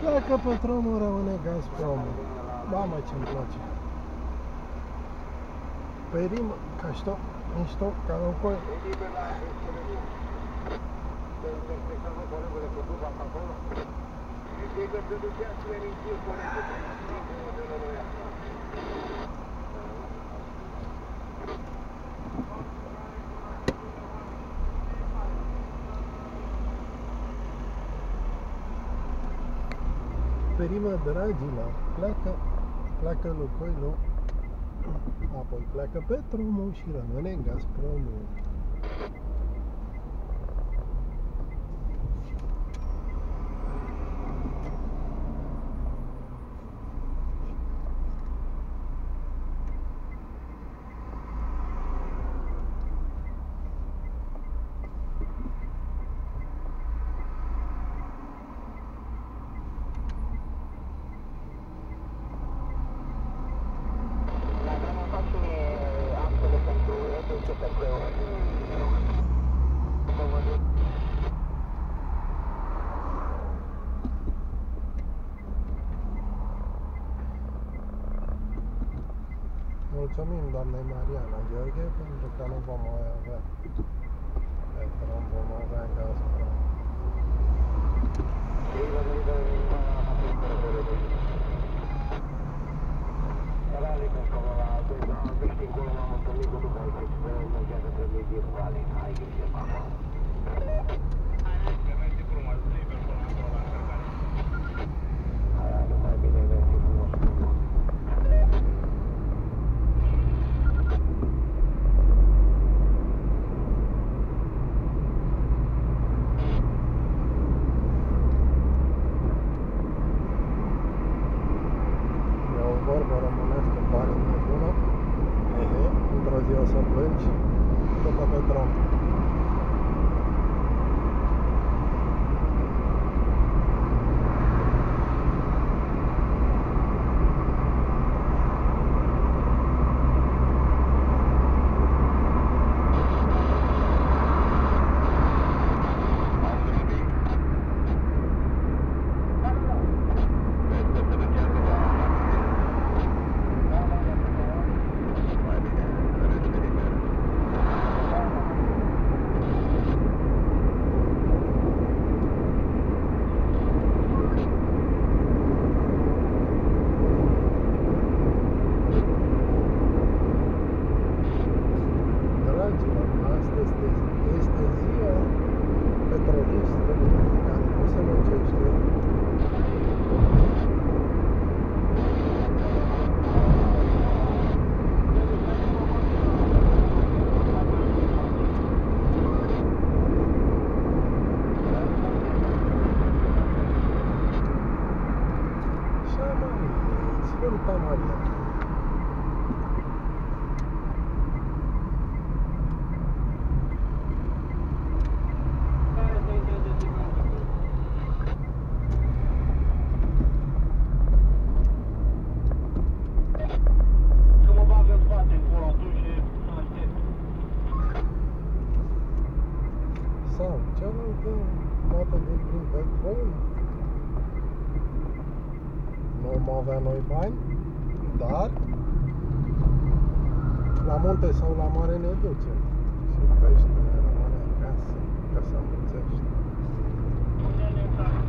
Pleacă Petronul, rămâne Gazpromul. Mamă, ce-mi place. Perim, ca что, niște, ca locoi. Perima, dragilor, pleacă Lukoilul, apoi pleacă Petromul și rămâne Gazpromul. Mulțumim doamnei Mariana Gheorghe pentru că nu vom mai avea Petrom, vom avea Gazprom. Vorbă românească pare nebună. Într-o zi o să plângi după Petrom. Sfânta Maria. Sau cealaltă dată de prin petrol. Nu vom avea noi bani, dar la munte sau la mare ne ducem și pește ne rămâne acasă, ca să învățești.